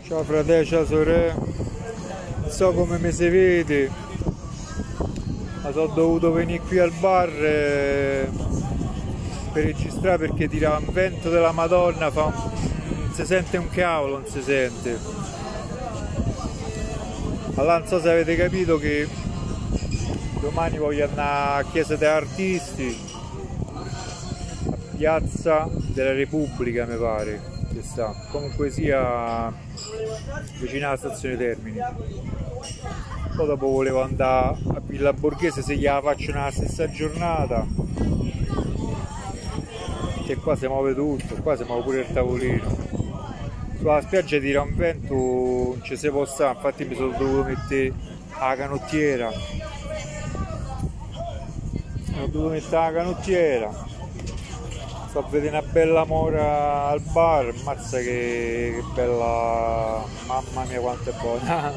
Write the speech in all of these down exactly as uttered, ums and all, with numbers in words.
Ciao fratello, ciao sorella. Non so come mi si vede, ma sono dovuto venire qui al bar eh, per registrare perché tira un vento della Madonna, fa un... non si sente un cavolo, non si sente. Allora non so se avete capito che domani voglio andare a Chiesa degli Artisti, a Piazza della Repubblica mi pare che sta, comunque sia vicino alla stazione Termini. Poi dopo volevo andare a Villa Borghese se gliela faccio nella stessa giornata, che qua si muove tutto, qua si muove pure il tavolino. Sulla spiaggia tira un vento, non ci si può stare, infatti mi sono dovuto mettere la canottiera. Ho dovuto mettere la canottiera. Sto a vedere una bella mora al bar, mazza che, che bella, mamma mia quanto è buona.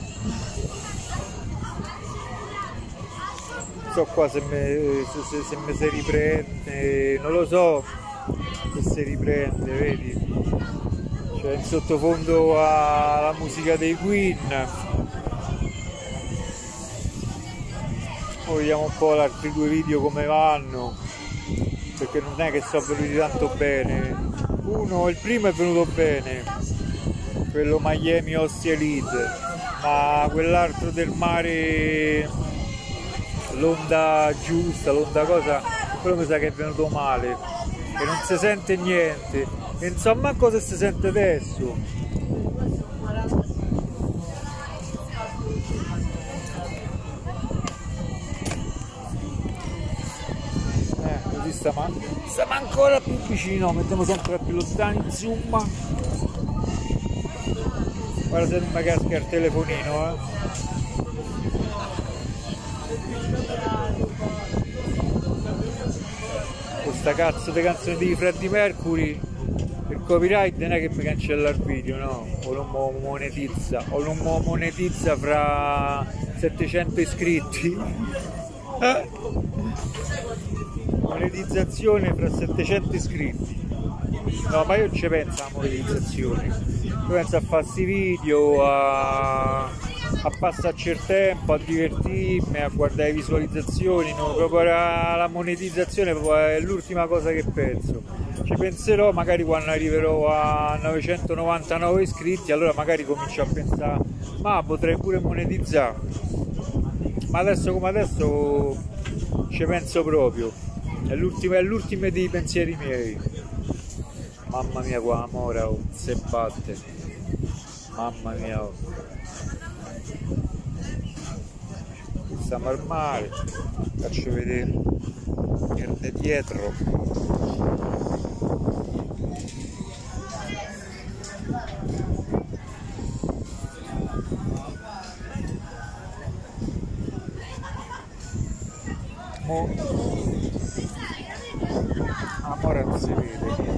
Non so qua se mi, se, se, se mi si riprende, non lo so se si riprende, vedi? C'è in sottofondo la musica dei Queen. Poi vediamo un po' gli altri due video come vanno, perché non è che sono venuti tanto bene. Uno, il primo è venuto bene, quello Miami Ostia Elite, ma quell'altro del mare, l'onda giusta, l'onda cosa, quello mi sa che è venuto male e non si sente niente. E non so manco se si sente adesso. Eh, così stiamo, stiamo ancora più vicino, mettiamo sempre più lontani, zoom. Guarda se non mi casca il telefonino, eh. Questa cazzo di canzone di Freddie Mercury, il copyright non è che mi cancella il video, no? O non mo monetizza, o non mo monetizza fra settecento iscritti. Eh? Monetizzazione fra settecento iscritti. No, ma io non ci penso alla monetizzazione. Io penso a fare questi video, a, a passarci il tempo, a divertirmi, a guardare visualizzazioni. No, proprio la, la monetizzazione è l'ultima cosa che penso. Ci penserò magari quando arriverò a novecentonovantanove iscritti, allora magari comincio a pensare, ma potrei pure monetizzare. Ma adesso come adesso ci penso proprio. È l'ultimo, è l'ultimo dei pensieri miei. Mamma mia qua mora, oh, se batte. Mamma mia. Oh. Stiamo al mare, faccio vedere il dietro. Mo amore non si vede.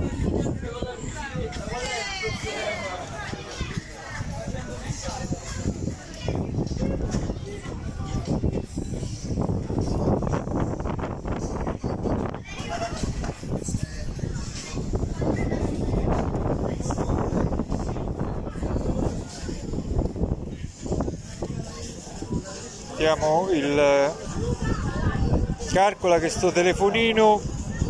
Mettiamo il... calcola che sto telefonino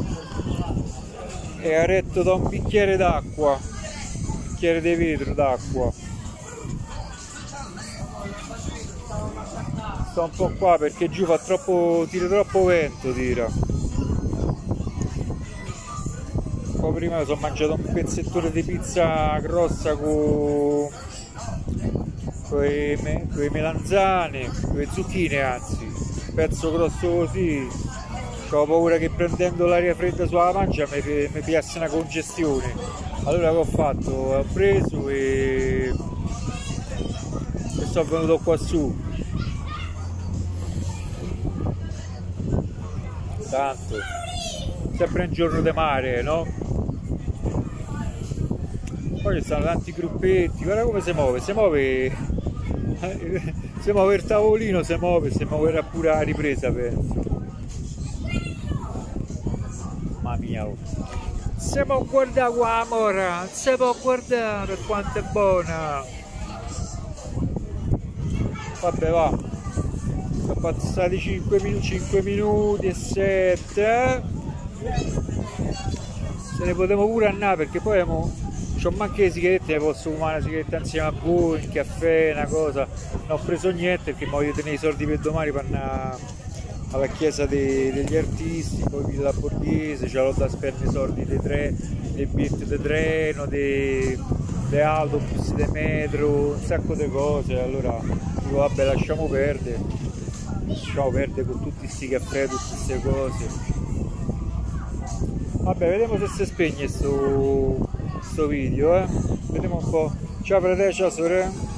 è aretto da un bicchiere d'acqua, un bicchiere di vetro d'acqua. Sto un po' qua perché giù fa troppo, tira troppo vento, tira. Poi prima mi sono mangiato un pezzettone di pizza grossa con le me, melanzane, con le zucchine anzi, un pezzo grosso così. Ho paura che prendendo l'aria fredda sulla pancia mi, mi piasse una congestione. Allora che ho fatto? Ho preso e, e sono venuto qua su. Tanto, sempre un giorno di mare, no? Poi ci stanno tanti gruppetti, guarda come si muove, si muove, si muove il tavolino, si muove, si muoverà pure la ripresa, penso. Mamma mia, oh. si può guardare qua mora, si può guardare quanto è buona. Vabbè, va, sono passati cinque minuti, cinque minuti e sette, eh? Se ne potremo pure andare, perché poi abbiamo, c'ho manche le sigarette, posso fumare una sigaretta insieme a voi, un caffè, una cosa. Non ho preso niente perché mi voglio tenere i soldi per domani per andare alla chiesa dei, degli artisti, poi Villa Borghese, ce l'ho da spendere i soldi dei tre, dei biglietti di treno, dei, dei autobus, dei metro, un sacco di cose. Allora dico vabbè, lasciamo perdere, lasciamo perdere con tutti questi caffè, tutte queste cose. Vabbè, vediamo se si spegne sto, sto video, eh. Vediamo un po'. Ciao fratello, ciao sorella.